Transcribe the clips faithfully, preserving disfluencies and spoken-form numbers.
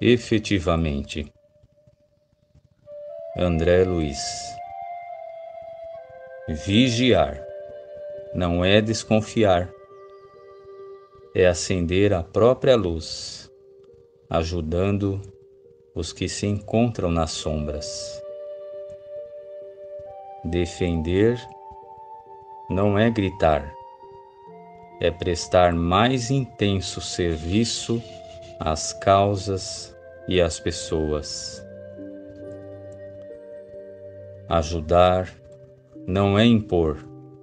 efetivamente. André Luiz. Vigiar não é desconfiar, é acender a própria luz, ajudando os que se encontram nas sombras. Defender não é gritar, é prestar mais intenso serviço às causas e às pessoas. Ajudar não é impor,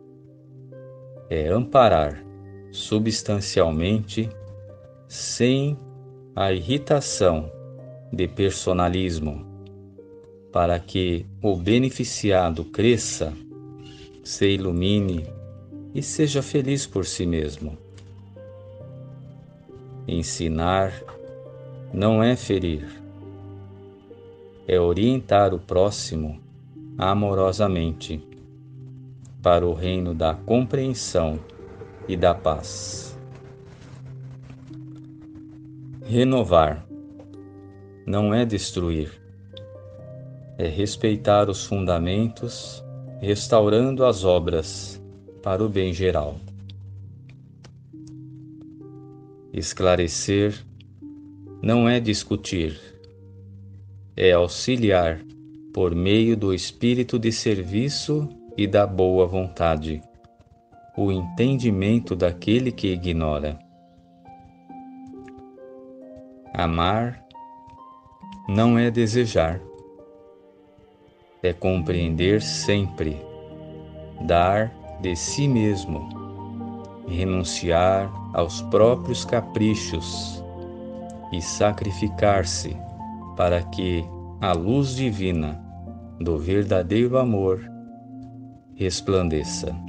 é amparar substancialmente, sem a irritação de personalismo, para que o beneficiado cresça, se ilumine e seja feliz por si mesmo. Ensinar não é ferir, é orientar o próximo amorosamente para o reino da compreensão e da paz. Renovar não é destruir, é respeitar os fundamentos, restaurando as obras para o bem geral. Esclarecer não é discutir, é auxiliar por meio do espírito de serviço e da boa vontade, o entendimento daquele que ignora. Amar não é desejar, é compreender sempre, dar de si mesmo, renunciar aos próprios caprichos e sacrificar-se para que a luz divina do verdadeiro amor resplandeça.